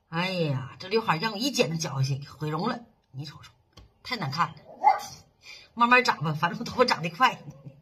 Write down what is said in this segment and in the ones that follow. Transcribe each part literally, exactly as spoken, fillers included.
哎呀，这刘海让我一剪子绞下去，毁容了。你瞅瞅，太难看了。慢慢长吧，反正我头发长得快。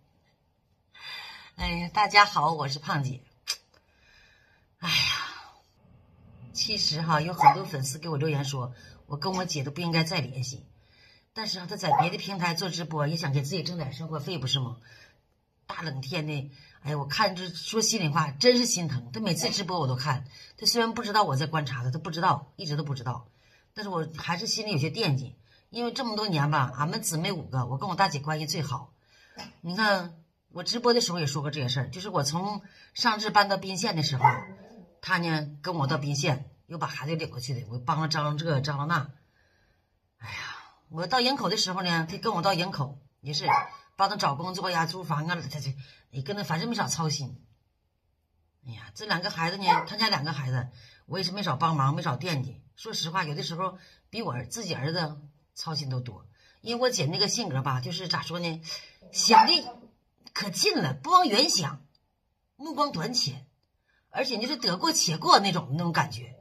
哎呀，大家好，我是胖姐。哎呀，其实哈，有很多粉丝给我留言说，我跟我姐都不应该再联系。但是她在别的平台做直播，也想给自己挣点生活费，不是吗？大冷天的，哎呀，我看这说心里话，真是心疼。她每次直播我都看，她虽然不知道我在观察她，她不知道，一直都不知道，但是我还是心里有些惦记。因为这么多年吧，俺们姊妹五个，我跟我大姐关系最好。你看我直播的时候也说过这些事儿，就是我从上志搬到宾县的时候，她呢跟我到宾县，又把孩子领过去的，我帮她张罗这张罗那。哎呀，我到营口的时候呢，她跟我到营口也是帮她找工作呀、租房啊，她这也跟她反正没少操心。哎呀，这两个孩子呢，他家两个孩子，我也是没少帮忙，没少惦记。说实话，有的时候比我自己儿子操心都多。因为我姐那个性格吧，就是咋说呢，想的可近了，不往远想，目光短浅，而且就是得过且过那种那种感觉，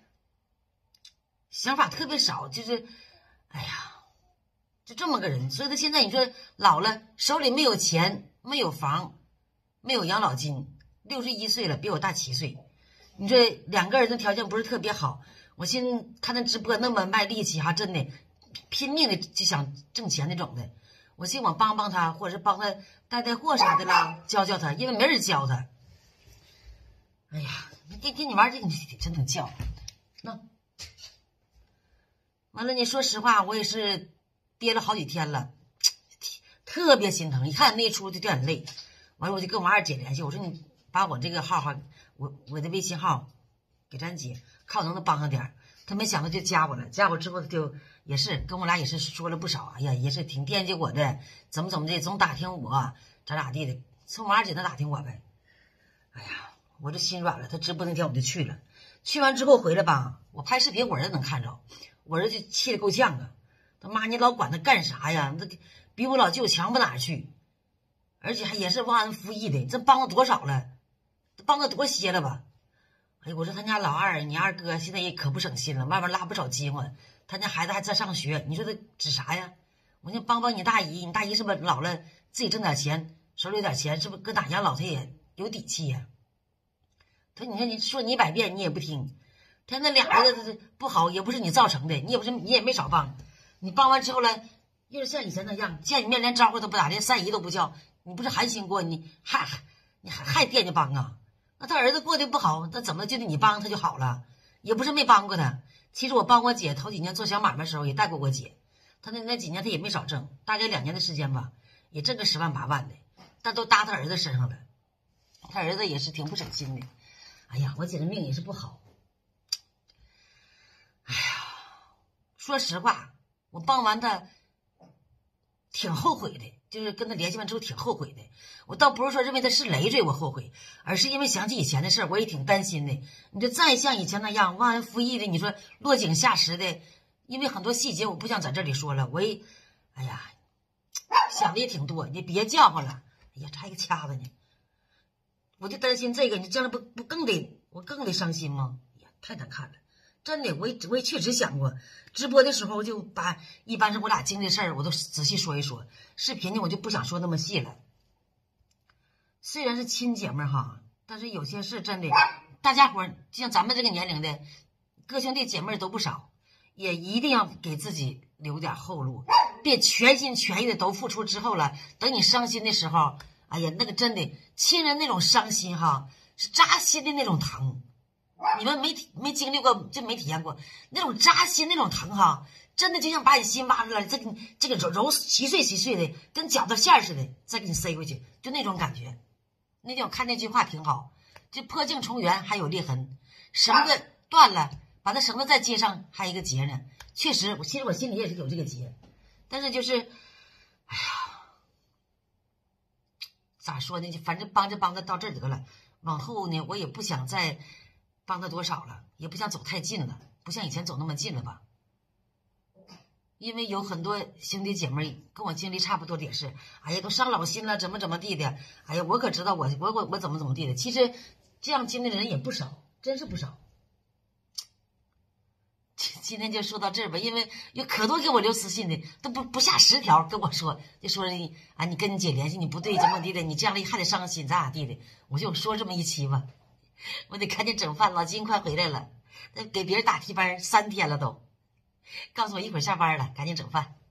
想法特别少，就是哎呀，就这么个人。所以他现在你说老了，手里没有钱，没有房，没有养老金，六十一岁了，比我大七岁。你说两个人的条件不是特别好，我寻看他直播那么卖力气哈，真的拼命的就想挣钱那种的。我寻我帮帮他，或者是帮他带带货啥的啦，教教他，因为没人教他。哎呀，跟跟你玩这个真能教。那完了，你说实话，我也是憋了好几天了，特别心疼。一看那一出就掉眼泪。完了，我就跟我二姐联系，我说你把我这个号号，我我的微信号给咱姐，看我能不能帮上点。她没想到就加我了，加我之后她就也是跟我俩也是说了不少，哎呀，也是挺惦记我的，怎么怎么的，总打听我咋咋地的，从我二姐那打听我呗。哎呀，我这心软了。她直播那天我就去了，去完之后回来吧，我拍视频我儿子能看着，我儿子就气得够呛啊！他妈，你老管他干啥呀？那比我老舅强不哪儿去，而且还也是忘恩负义的，这帮了多少了？帮了多些了吧？哎呀，我说他家老二，你二哥现在也可不省心了，外面拉不少饥荒，他家孩子还在上学，你说他指啥呀？我说帮帮你大姨，你大姨是不是老了自己挣点钱，手里有点钱，是不是搁哪养老他也有底气呀？他你看你说你一百遍你也不听，他那俩儿子不好也不是你造成的，你也不是你也没少帮，你帮完之后了，又是像以前那样见你面连招呼都不打，连三姨都不叫，你不是寒心过，你还还你还还惦记帮啊？那他儿子过得不好，那怎么就得你帮他就好了？也不是没帮过他。其实我帮我姐头几年做小买卖的时候也带过我姐，她那那几年她也没少挣，大概两年的时间吧，也挣个十万八万的，但都搭他儿子身上了。他儿子也是挺不省心的。哎呀，我姐的命也是不好。哎呀，说实话，我帮完他挺后悔的，就是跟他联系完之后挺后悔的。我倒不是说认为他是累赘我后悔，而是因为想起以前的事儿，我也挺担心的。你就再像以前那样忘恩负义的，你说落井下石的，因为很多细节我不想在这里说了。我也，哎呀，想的也挺多，你别叫唤了。哎呀，差一个掐子呢。我就担心这个，你将来不不更得我更得伤心吗？哎呀，太难看了，真的，我也我也确实想过，直播的时候就把一般是我俩经历的事儿我都仔细说一说，视频呢我就不想说那么细了。虽然是亲姐妹哈，但是有些事真的，大家伙就像咱们这个年龄的哥兄弟姐妹都不少，也一定要给自己留点后路，别全心全意的都付出之后了，等你伤心的时候，哎呀，那个真的亲人那种伤心哈，是扎心的那种疼。你们没没经历过，就没体验过那种扎心那种疼哈，真的就像把你心挖出来，这个这个揉揉稀碎稀碎的，跟绞到馅似的，再给你塞回去，就那种感觉。那天我看那句话挺好，就破镜重圆还有裂痕，绳子断了，把那绳子再接上还有一个结呢。确实，我其实我心里也是有这个结，但是就是，哎呀，咋说呢？就反正帮着帮着到这儿得了，往后呢，我也不想再帮他多少了，也不想走太近了，不像以前走那么近了吧。因为有很多兄弟姐妹跟我经历差不多的也是，哎呀，都伤老心了，怎么怎么地的，哎呀，我可知道我我我我怎么怎么地的。其实这样经历的人也不少，真是不少。 今天就说到这儿吧，因为有可多给我留私信的，都不不下十条跟我说，就说啊，你跟你姐联系你不对，怎么地的，你这样的还得伤心，咋咋地的，我就说这么一期吧，我得赶紧整饭，老金快回来了，给别人打替班三天了都，告诉我一会儿下班了，赶紧整饭。